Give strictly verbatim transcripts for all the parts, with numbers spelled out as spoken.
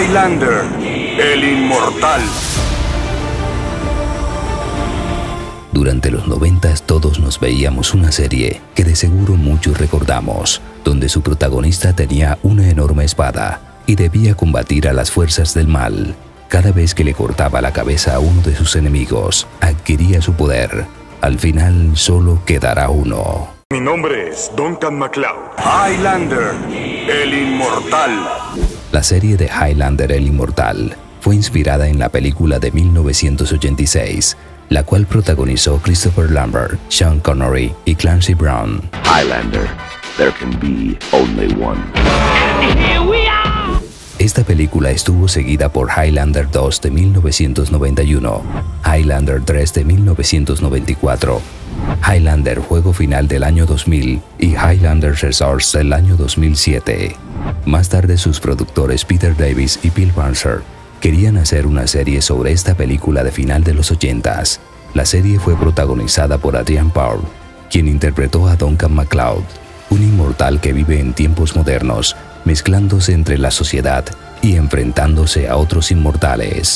Highlander, el inmortal. Durante los noventas todos nos veíamos una serie que de seguro muchos recordamos, donde su protagonista tenía una enorme espada y debía combatir a las fuerzas del mal. Cada vez que le cortaba la cabeza a uno de sus enemigos, adquiría su poder. Al final solo quedará uno. Mi nombre es Duncan MacLeod. Highlander, el inmortal. La serie de Highlander el Inmortal fue inspirada en la película de mil novecientos ochenta y seis, la cual protagonizó Christopher Lambert, Sean Connery y Clancy Brown. Highlander, there can be only one. Esta película estuvo seguida por Highlander dos de mil novecientos noventa y uno, Highlander tres de mil novecientos noventa y cuatro, Highlander Juego Final del año dos mil y Highlander Resource del año dos mil siete. Más tarde sus productores Peter Davis y Bill Barnser querían hacer una serie sobre esta película de final de los ochentas. La serie fue protagonizada por Adrian Paul, quien interpretó a Duncan MacLeod, un inmortal que vive en tiempos modernos, mezclándose entre la sociedad y enfrentándose a otros inmortales.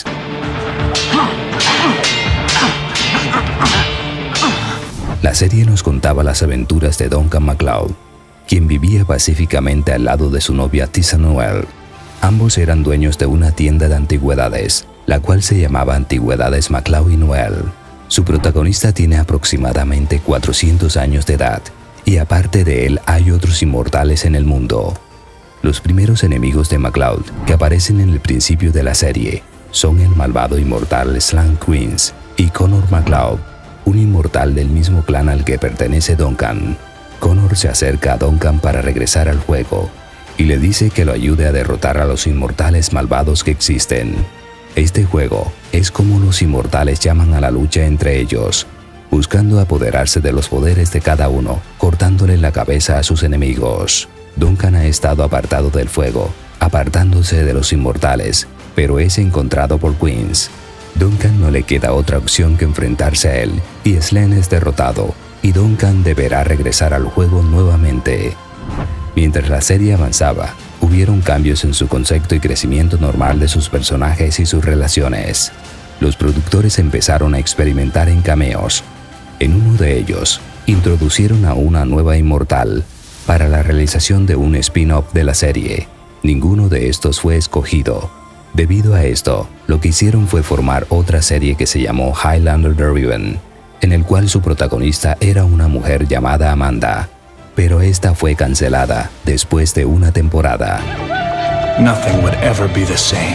La serie nos contaba las aventuras de Duncan MacLeod, quien vivía pacíficamente al lado de su novia Tessa Noel. Ambos eran dueños de una tienda de antigüedades, la cual se llamaba Antigüedades MacLeod y Noel. Su protagonista tiene aproximadamente cuatrocientos años de edad, y aparte de él hay otros inmortales en el mundo. Los primeros enemigos de MacLeod, que aparecen en el principio de la serie, son el malvado inmortal Slann Queens y Connor MacLeod, un inmortal del mismo clan al que pertenece Duncan. Connor se acerca a Duncan para regresar al juego y le dice que lo ayude a derrotar a los inmortales malvados que existen. Este juego es como los inmortales llaman a la lucha entre ellos, buscando apoderarse de los poderes de cada uno, cortándole la cabeza a sus enemigos. Duncan ha estado apartado del fuego, apartándose de los inmortales, pero es encontrado por Queens. Duncan no le queda otra opción que enfrentarse a él, y Slann es derrotado, y Duncan deberá regresar al juego nuevamente. Mientras la serie avanzaba, hubieron cambios en su concepto y crecimiento normal de sus personajes y sus relaciones. Los productores empezaron a experimentar en cameos. En uno de ellos, introducieron a una nueva inmortal para la realización de un spin-off de la serie. Ninguno de estos fue escogido. Debido a esto, lo que hicieron fue formar otra serie que se llamó Highlander The Riven, en el cual su protagonista era una mujer llamada Amanda, pero esta fue cancelada después de una temporada. Nothing would ever be the same.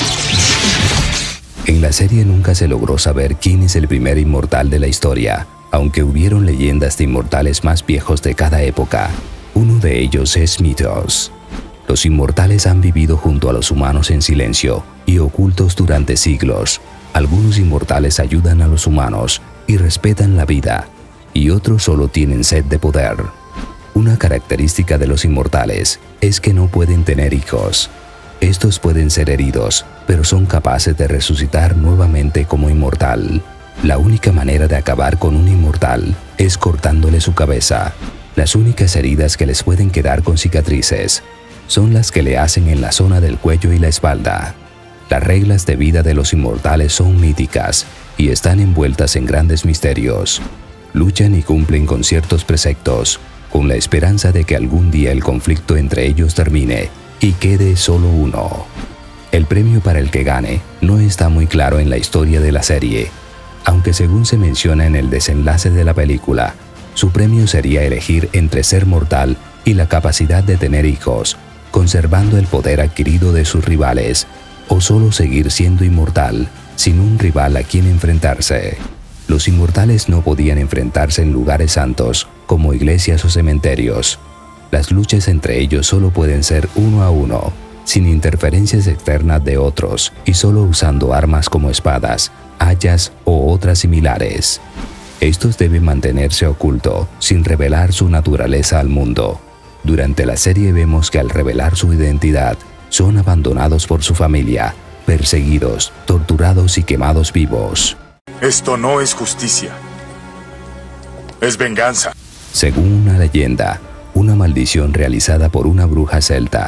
En la serie nunca se logró saber quién es el primer inmortal de la historia, aunque hubieron leyendas de inmortales más viejos de cada época. Uno de ellos es Mythos. Los inmortales han vivido junto a los humanos en silencio y ocultos durante siglos. Algunos inmortales ayudan a los humanos y respetan la vida, y otros solo tienen sed de poder. Una característica de los inmortales es que no pueden tener hijos. Estos pueden ser heridos, pero son capaces de resucitar nuevamente como inmortal. La única manera de acabar con un inmortal es cortándole su cabeza. Las únicas heridas que les pueden quedar con cicatrices son las que le hacen en la zona del cuello y la espalda. Las reglas de vida de los inmortales son míticas y están envueltas en grandes misterios. Luchan y cumplen con ciertos preceptos, con la esperanza de que algún día el conflicto entre ellos termine y quede solo uno. El premio para el que gane no está muy claro en la historia de la serie, aunque según se menciona en el desenlace de la película, su premio sería elegir entre ser mortal y la capacidad de tener hijos, conservando el poder adquirido de sus rivales, o solo seguir siendo inmortal, sin un rival a quien enfrentarse. Los inmortales no podían enfrentarse en lugares santos, como iglesias o cementerios. Las luchas entre ellos solo pueden ser uno a uno, sin interferencias externas de otros y solo usando armas como espadas, hachas o otras similares. Estos deben mantenerse oculto, sin revelar su naturaleza al mundo. Durante la serie vemos que al revelar su identidad, son abandonados por su familia, perseguidos, torturados y quemados vivos. Esto no es justicia. Es venganza. Según una leyenda, una maldición realizada por una bruja celta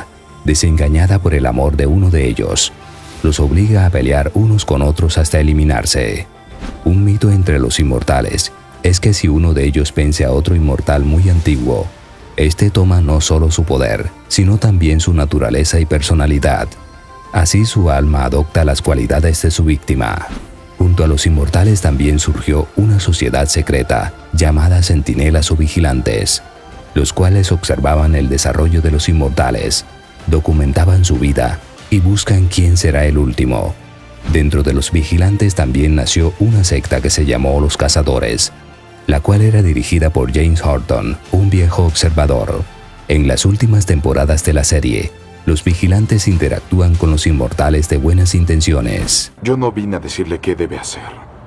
desengañada por el amor de uno de ellos, los obliga a pelear unos con otros hasta eliminarse. Un mito entre los inmortales es que si uno de ellos vence a otro inmortal muy antiguo, este toma no solo su poder, sino también su naturaleza y personalidad. Así su alma adopta las cualidades de su víctima. Junto a los inmortales también surgió una sociedad secreta llamada Centinelas o Vigilantes, los cuales observaban el desarrollo de los inmortales, documentaban su vida y buscan quién será el último. Dentro de los vigilantes también nació una secta que se llamó los Cazadores, la cual era dirigida por James Horton, un viejo observador. En las últimas temporadas de la serie, los vigilantes interactúan con los inmortales de buenas intenciones. Yo no vine a decirle qué debe hacer,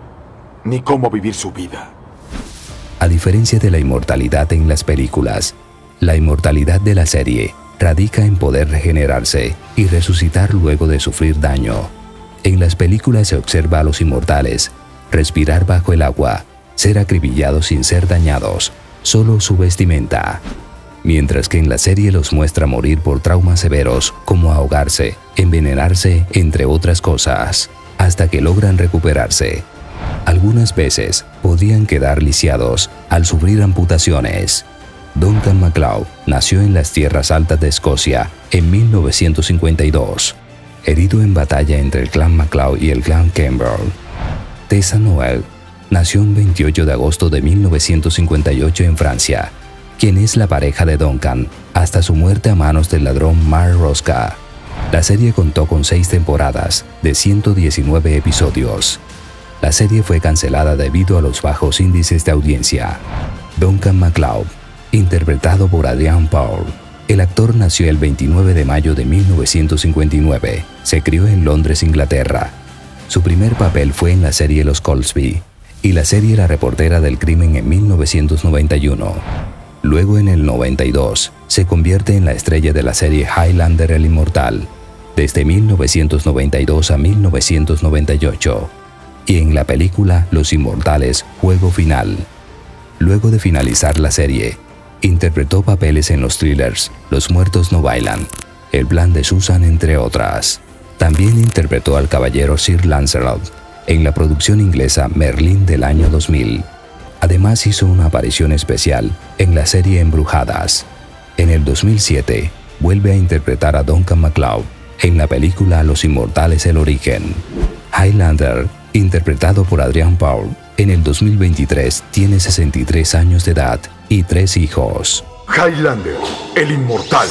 ni cómo vivir su vida. A diferencia de la inmortalidad en las películas, la inmortalidad de la serie radica en poder regenerarse y resucitar luego de sufrir daño. En las películas se observa a los inmortales respirar bajo el agua, ser acribillados sin ser dañados, solo su vestimenta. Mientras que en la serie los muestra morir por traumas severos como ahogarse, envenenarse, entre otras cosas, hasta que logran recuperarse. Algunas veces podían quedar lisiados al sufrir amputaciones. Duncan MacLeod nació en las tierras altas de Escocia en mil novecientos cincuenta y dos, herido en batalla entre el clan MacLeod y el clan Campbell. Tessa Noel nació el veintiocho de agosto de mil novecientos cincuenta y ocho en Francia, quien es la pareja de Duncan hasta su muerte a manos del ladrón Mark Rosca. La serie contó con seis temporadas de ciento diecinueve episodios. La serie fue cancelada debido a los bajos índices de audiencia. Duncan MacLeod, interpretado por Adrian Paul. El actor nació el veintinueve de mayo de mil novecientos cincuenta y nueve. Se crió en Londres, Inglaterra. Su primer papel fue en la serie Los Cosby y la serie La reportera del crimen en mil novecientos noventa y uno. Luego, en el noventa y dos, se convierte en la estrella de la serie Highlander el Inmortal, desde mil novecientos noventa y dos a mil novecientos noventa y ocho, y en la película Los Inmortales Juego Final. Luego de finalizar la serie, interpretó papeles en los thrillers Los Muertos No Bailan, El Plan de Susan, entre otras. También interpretó al caballero Sir Lancelot en la producción inglesa Merlín del año dos mil. Además hizo una aparición especial en la serie Embrujadas. En el dos mil siete, vuelve a interpretar a Duncan MacLeod en la película Los Inmortales el Origen. Highlander, interpretado por Adrian Paul, en el dos mil veintitrés tiene sesenta y tres años de edad y tres hijos. Highlander, el Inmortal.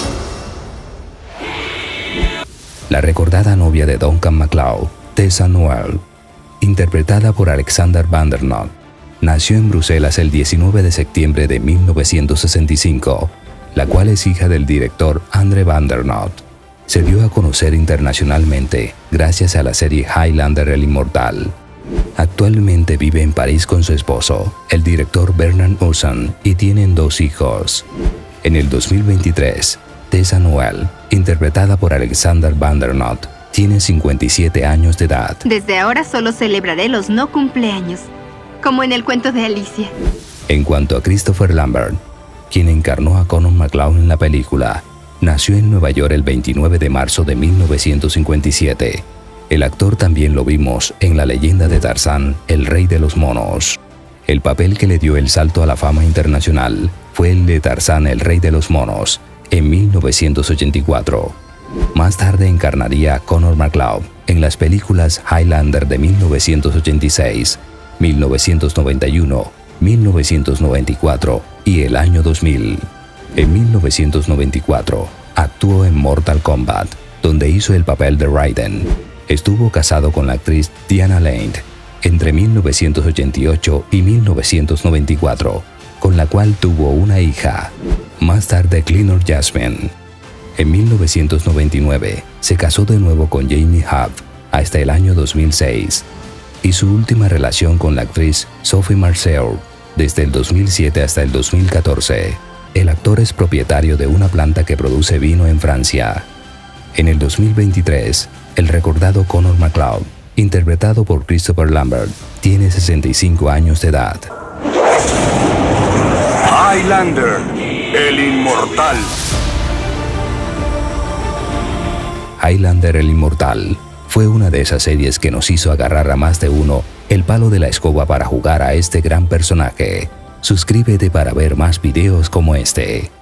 La recordada novia de Duncan MacLeod, Tessa Noel, interpretada por Alexander Vandernoot, nació en Bruselas el diecinueve de septiembre de mil novecientos sesenta y cinco, la cual es hija del director Andre Vandernoot. Se dio a conocer internacionalmente gracias a la serie Highlander el Inmortal. Actualmente vive en París con su esposo, el director Bernard Urson, y tienen dos hijos. En el dos mil veintitrés, Tessa Noel, interpretada por Alexander Vandernoot, tiene cincuenta y siete años de edad. Desde ahora solo celebraré los no cumpleaños, como en el cuento de Alicia. En cuanto a Christopher Lambert, quien encarnó a Connor MacLeod en la película, nació en Nueva York el veintinueve de marzo de mil novecientos cincuenta y siete. El actor también lo vimos en La Leyenda de Tarzán, el Rey de los Monos. El papel que le dio el salto a la fama internacional fue el de Tarzán, el Rey de los Monos, en mil novecientos ochenta y cuatro. Más tarde encarnaría a Connor MacLeod en las películas Highlander de mil novecientos ochenta y seis, mil novecientos noventa y uno, mil novecientos noventa y cuatro y el año dos mil. En mil novecientos noventa y cuatro actuó en Mortal Kombat, donde hizo el papel de Raiden. Estuvo casado con la actriz Diana Lane entre mil novecientos ochenta y ocho y mil novecientos noventa y cuatro, con la cual tuvo una hija. Más tarde, Cleanor Jasmine. En mil novecientos noventa y nueve se casó de nuevo con Jamie Huff hasta el año dos mil seis, y su última relación con la actriz Sophie Marceau desde el dos mil siete hasta el dos mil catorce. El actor es propietario de una planta que produce vino en Francia. En el dos mil veintitrés, el recordado Connor MacLeod, interpretado por Christopher Lambert, tiene sesenta y cinco años de edad. Highlander, el Inmortal. Highlander el Inmortal fue una de esas series que nos hizo agarrar a más de uno el palo de la escoba para jugar a este gran personaje. Suscríbete para ver más videos como este.